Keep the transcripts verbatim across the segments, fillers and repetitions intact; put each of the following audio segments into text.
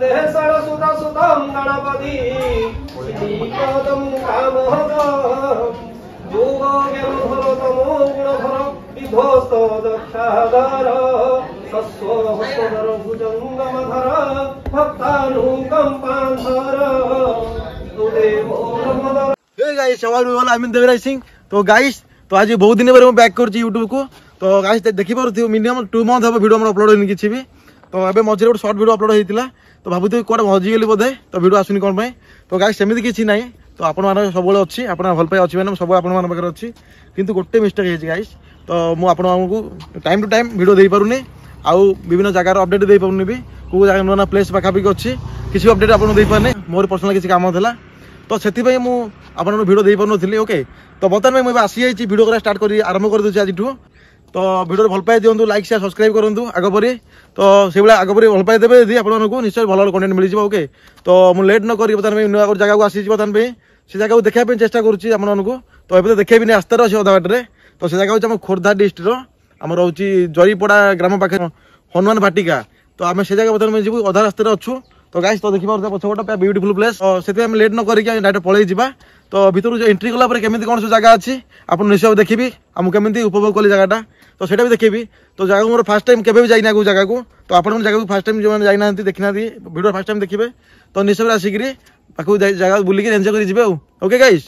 सिंह तो गाइस तो आज बहुत दिन पर बैक कर यूट्यूब को तो गाइस देखि पारु मिनिमम टू मंथ हम वीडियो अपलोड होनी किसी भी तो ए मझे गोटे सर्ट वीडियो अपलोड होता तो भावुथि कौन मजिगली बोधे तो वीडियो आसुनी कौन तो गाइस सेमती किसी ना तो आपण सब अच्छी आप भल पाए अच्छी मैंने सब आप अच्छी किंतु गोटे मिस्टेक है गाइस तो मुझे टाइम टू टाइम वीडियो दे पारुनी आउ विभिन्न जगार अपडेट दे पारुनी भी कौ जगह नुआ प्लेस पाखापाखि अच्छी किसी अपडेट आपको दे पारे मोर पर्सनल किसी काम था तो से मुझे वीडियो दे पारे ओके तो बर्तमान मुझे आसी जाइए वीडियो करा स्टार्ट कर आरंभ कर दूसरी आज तो वीडियो भल पाई दिंतु लाइक शेयर सब्सक्राइब करूँ आगपरी तो से भाई आगपरी भल पाई देवे यदि आपको निश्चय भल भल कंटेंट मिल जाए ओके तो मुझे लेट न करी बर्तमान नुआ जगह को आसी बर्तमान से जगह को देखा चेष्टा करूँ तो ये देखेबी आस्तार अच्छे अधा बाटे तो से जगह हूँ खोर्धा डिस्ट्रिक्ट आम रोच जरीपड़ा ग्राम पाखे हनुमान भाटिका तो आम से जगह बर्तमान जीव अधा रास्तार अच्छु तो गाइस तो देखिए पछपटा ब्यूटीफुल प्लेस से लेट न करके डायरेक्ट पलि जा तो भीतर जो एंट्री कला केमी कौन सब जगह अच्छी आप निश्चय देखी आमको केमी उपभोग कली जगह तो सेटा भी देखी तो जगह मोर फास्ट टाइम केवे भी जाइना को जगह को तो आप जगह फास्ट टाइम जो जाइना देखना वीडियो फास्ट टाइम देखिए तो निश्चय आसिक जगह बुलिक एंजॉय कर ओके गाइस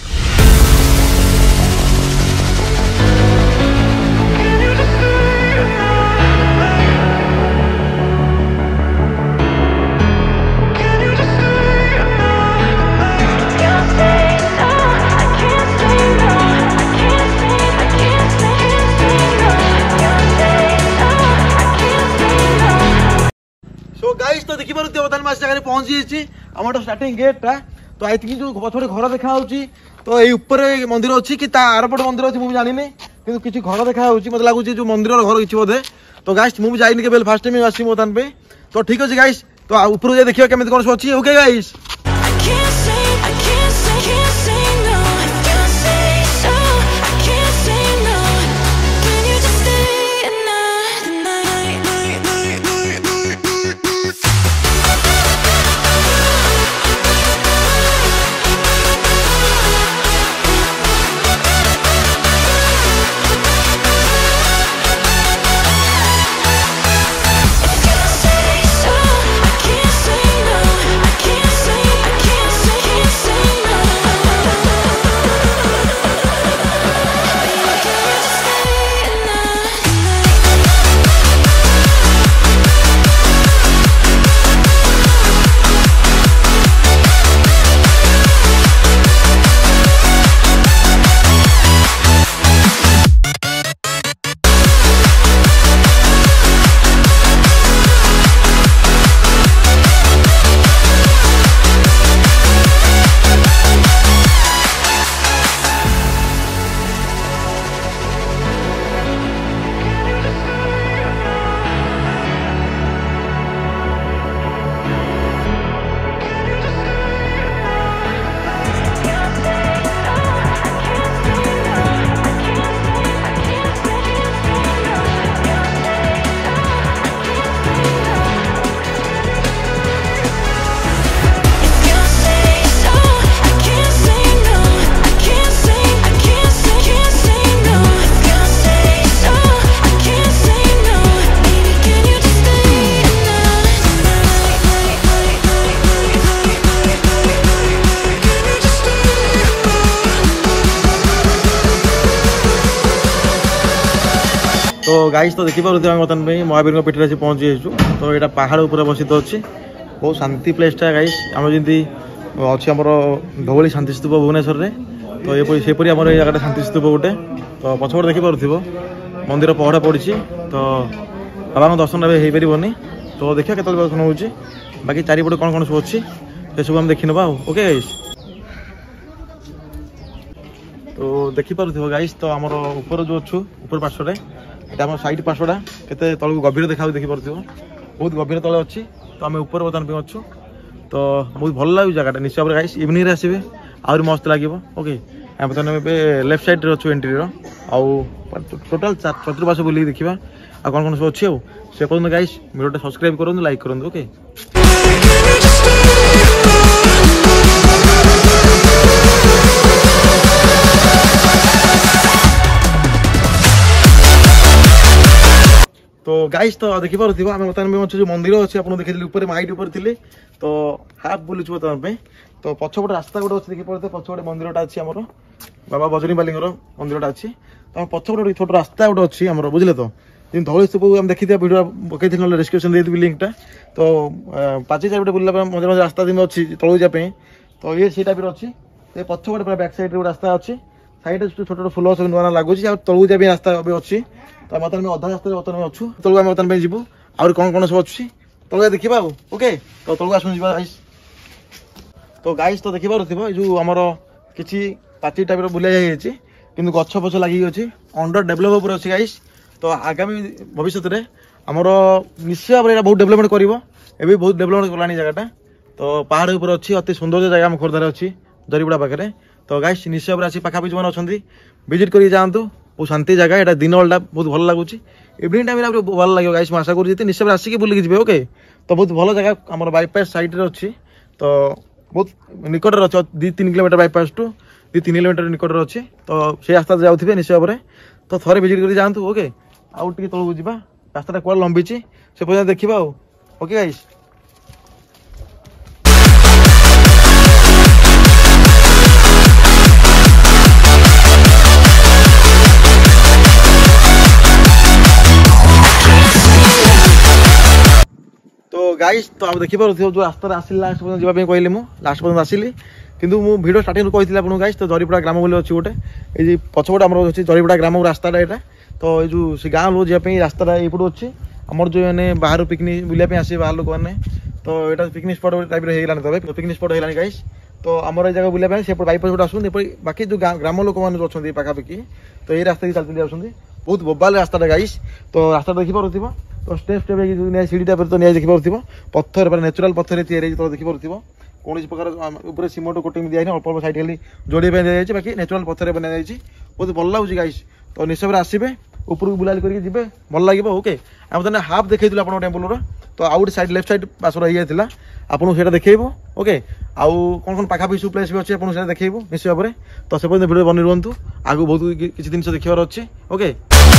गाइस तो देखी पारे बर्तमान मैं जगह पहुंची जाइए आम स्टार्टिंग गेटा तो आई थिंक जो पछे घर देखा तो ये ऊपर मंदिर अच्छी कि आरपट मंदिर अच्छी मुझे जानी कि किसी घर देखा मतलब लगुच जो मंदिर घर किसी बोधे तो गाइस मुझे जाइनी के फास्ट टाइम आसी बर्तमान पे तो ठीक अच्छे गाइस तो ऊपर जाए देखिए केमी कौन सब अच्छी ओके गाइस तो गाइस तो देखी पारे बर्तमान महावीर पीठ में पहुँची जाइए तो यहाँ पहाड़ उपर बसित अच्छी बहुत शांति प्लेसटा गाइस आम जमी अच्छी आम धौली शांति स्तूप भुवनेश्वर में तो ये सेपरी आम जगह शांति स्तूप गोटे तो पछपट देखी पार्थ मंदिर पहड़ा पड़ी तो बाबा दर्शन हो पारनी तो देखिए केत दर्शन हो बाकी चारिपटे कौन कौन सब अच्छी से सब आम देखी ना ओके गाइस तो देखी पार्थ गाइस तो आम ऊपर जो अच्छु ऊपर पार्श्वे यहाँ साइड पार्श्वटा के तल गभीर देखा देखी पार्थ बहुत गभीर तले अच्छी तो आम ऊपर बर्तमान अच्छु तो बहुत भल लगे जगह निश्चय भाव गाइस इवनिंग रे आसबे आहरी मस्त लगे ओके बर्तमान लेफ्ट साइड रे अच्छु एंट्री आउ टोटाल चतुर्पाश बुल देखा आ कौन कौन सब अच्छी से कहते गाइस वीडियो सब्सक्राइब करूँ लाइक करूँ ओके। तो गाइस तो देखि पारुथिबो आमे बर्तमान में जो मंदिर अछि आपन देखिले ऊपर माइट ऊपर थिले तो हाफ बुलुछु बर्तमान पे तो पछपट रास्ता गोटे अछि देखि पारुथे पछपट मंदिरटा अछि हमरो बाबा बजरंग बालींगर मंदिरटा अछि तो पछपट छोट रास्ता गोटे अछि हमरो बुझले तो जिन धौली स्तूप हम देखिथिया वीडियो पकैथि न डिस्क्रिप्शन दे दिबि लिंक टा तो पाची चार गोटे बुलला मजे मजे रास्ता दिन अछि तळु जा पे तो ये सीटा भी अछि ते पछपट पूरा बैक साइड रे रास्ता अछि साइड छोट छोट फुल सब नवा लागु छी आ तळु जा भी रास्ता अबे अछि तो बर्तमान में अधा रास्ता बर्तमान में अच्छु तलू आम बर्तमान में जीवु आउर कौन कौन सब अच्छी तलू देखा ओके तो तलू आस गाइस तो गाइस तो देखि पारुथिबो जो हमर किछि पाची टाइप रो बुले जाय अछि किंतु गच्छ पछ लागि अछि अंडर डेवलप ऊपर अछि गाइस तो आगामी भविष्य रे हमर निश्चय भाबरे एटा बहुत डेवलपमेंट करिवो एबे बहुत डेवलपमेंट करलानी जगहटा तो पहाड़ ऊपर अछि अति सुंदर जगह हम खोरदार अछि जरीबुड़ा पाखरे तो गाइस निश्चय भाबरे अछि पाखा पिछ मन अछंती विजिट करि जांतु बहुत शांति जगह एटा दिन वाला बहुत भल लगुच इवनिंग टाइम रे भल लगे गाइस आशा करूँ निश्चय आसिक बुलिक जी ओके तो बहुत भल जगह आम बाईपास साइड रे अच्छी तो बहुत निकट अच्छे दि तीन किलोमीटर बाईपास टू दि तीन किलोमीटर निकट अच्छी तो से रास्ता जाऊे निश्चय भाव तो थे विजिट कर जातु ओके आउ टे तलू जा रास्ता कौन लंबी से पर्यटन देखा ओके गाइस तो गाइस तो आप देखि पारुथिबो जो रास्ता आसिल लास्ट पर्यंत जीवा पे कहले मु लास्ट पर्यंत आसिली किंतु मु वीडियो स्टार्टिंग रो कहितला आपन गाइस तो जरीपड़ा ग्राम बोले अछि गोटे ए जे पछपट हमर अछि जरीपड़ा ग्राम रास्ता एटा तो ए जो से गांव लो जीवा पे रास्ता एपड अछि हमर जो माने बाहर पिकनिक बुलिया पे आसी बाहर लोक माने तो एटा पिकनिक स्पॉट टाइप रे हेलानी तबे पिकनिक स्पॉट हेलानी गाइस तो हमर ए जगह बुलिया पे से बाईपास गोटे आसुन बाकी जो ग्राम लोक माने अछंती पाखा पाखी तो ए रास्ता चलती जाउछंती बहुत बोबाल रास्ता गाइस तो रास्ता देखि पारुथिबो तो स्टेप स्टेप ने सीढ़ी टाइप तो नहीं देखि पारुथिबो पत्थर पर नेचुरल पत्थर तैयारी तो देखि पारुथिबो कोन प्रकार ऊपर सिमेंट कोटिंग दिया अल्प अल्प साइड खाली जोड़ी पे दिया बाकी नेचुरल पत्थर बना जाय बहुत भल लागुची गाइस तो निश्चय आसबे ऊपर बुलाली करके जिबे भल लागिबो ओके हम तने हाफ देखैथिलु आपन टेम्पल रो तो आउट साइड लेफ्ट साइड पास रही जायतिला आपन सेटा देखैबो ओके आउ कोन कोन पाखा पिसु प्लेस भी अछि आपन सेटा देखैबो निश्चय भाबरे तो से पहिले वीडियो बनि रहंतु आगु बहुत किछि दिन से देखिबार अछि ओके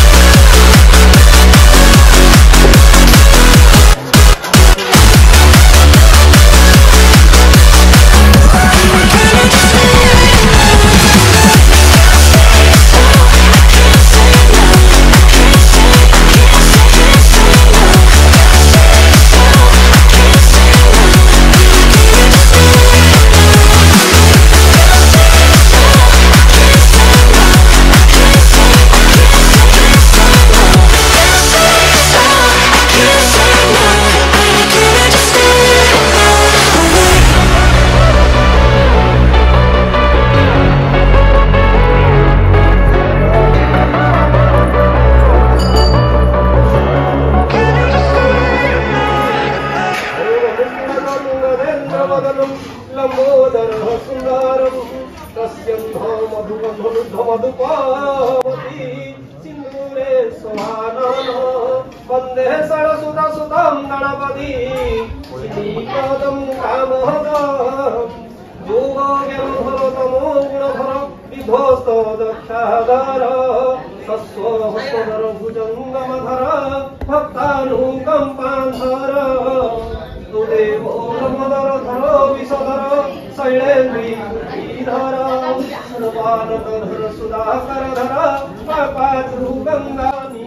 वंदे सरसुता सुतम गणपति श्रीपदम कामहद योगज्ञानधर तमो गुणधर विध्वस्त दक्षाधर सस्वहस्तधर भुजंगमधर भक्तानुकंपाधर तुदेवो ब्रह्मधर धर विषधर शैलेन्द्रीधर सर्वानधर सुधाकर धर पापाद्रु गंगानी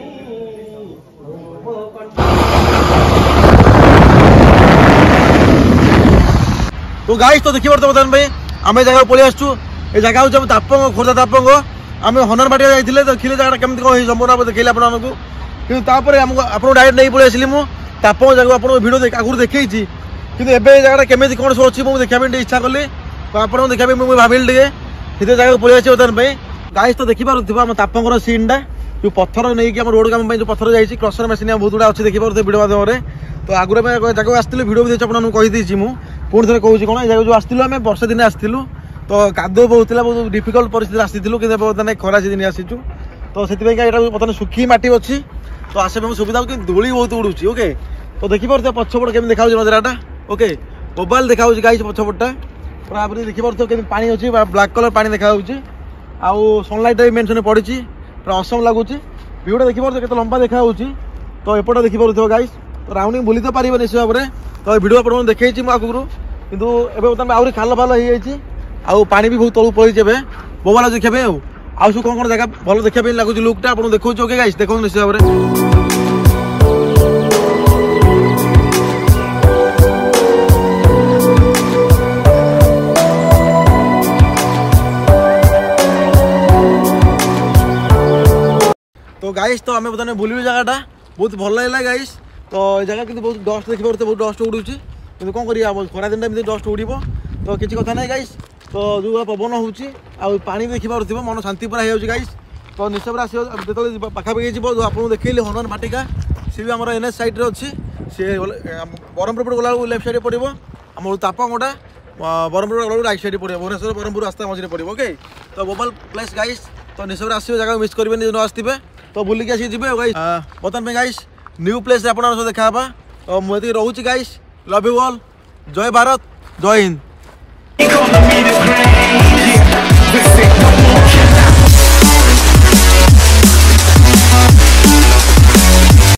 तो गाइस तो देखि परतो बतन भाई आमे जगह पळे आछू ए जगह हो जब तापंग खोरदा तापंग आमे हनर बाटिया जाइथिले तो खिले जगह केमति को संपूर्ण देखैले आपन मानकु कि तापर हम आपन डायरेक्ट नहीं पळे आसिली मु तापंग जगह आपन वीडियो देख आगुर देखै छी कि एबे जगह केमति कोन सो अछि मु देखा पे इच्छा करले तो आपन देखा पे मु भाबिल दिए हिते जगह पळे आछि बतन भाई गाइस तो देखि पारुथिबा हम तापंगर सीनटा जो पत्थर नहीं कि हम रोड काम जो पत्थर जाइए क्रसर मेसीन बहुत गुड़ा अच्छे देखिए वीडियो माध्यम तो आगुरी जगह आसलु भिडियो भी आपको कहीदेसी मुझे पुणी थे कहूँ कौन जगह जो आसलु आम वर्षा दिन आसलु तो कादो बहुत बहुत डिफिकल्ट परिस्थिति आसलु कि खरा सीजन आसीचु तो से बर्तमान सुखी माटी अच्छी तो आसपा सुविधा कि दोली बहुत उड़ूची ओके तो देखिए पछपट केमी देखा नजराटा ओके मोबाइल देखा गाइस पछपटा पूरा आप देखि पारथो के पानी अछि ब्लैक कलर पानी देखा होछि आउ सनलाइट भी मेंशन पड़िछि पूरा असम लागुछि वीडियो देखि पारथो केते लंबा देखा होछि तो एपटा देखि पारथो गाइस तो राउंडिंग भूली तो पारिबो निश्चय भाबरे तो वीडियो आपण देखैछि म आगुरु किंतु एबे बतन आउरी खाल फाल हे जाइछि आउ पानी भी बहुत तळु पळि जेबे मोबाइल देखिया बे आउ आउ सु कोन कोन जगह भलो देखिया बे लागुछि लुकटा आपण देखौ ओके गाइस देखौ निश्चय भाबरे तो गाइस तो आम बता बुलू जगहटा बहुत भल लगे गाइस तो जगह कि बहुत डस्ट देखिए बहुत डस्ट उड़ू कि कौन करिया खरा दिन एमती डस्ट उड़ तो किसी कथा ना गाइस तो जो पवन हो पानी देखी पार्थ मन शांति पूरा हो गाइस तो निश्चय आस जो पाखापाखि जो आपको देखिए हनुमान भाटिका सी भी आम एन एच सैड्रे अच्छी सी ब्रह्मपुर गला लेफ्ट साइड पड़ो आम तापंगटा ब्रह्मपुर गला राइट साइड पड़ो भुवनेश्वर ब्रह्मपुर रास्ता मझे पड़ो ओके तो मोबाइल प्लेस गाइस तो निश्चय आस जगह मिस करेंगे जो आसते तो बुलिक आसी जी गाइस बर्तमान गाइस न्यू प्लेस आप देखा तो मुझे रोचे गाइस लव यू ऑल जय भारत जय हिंद।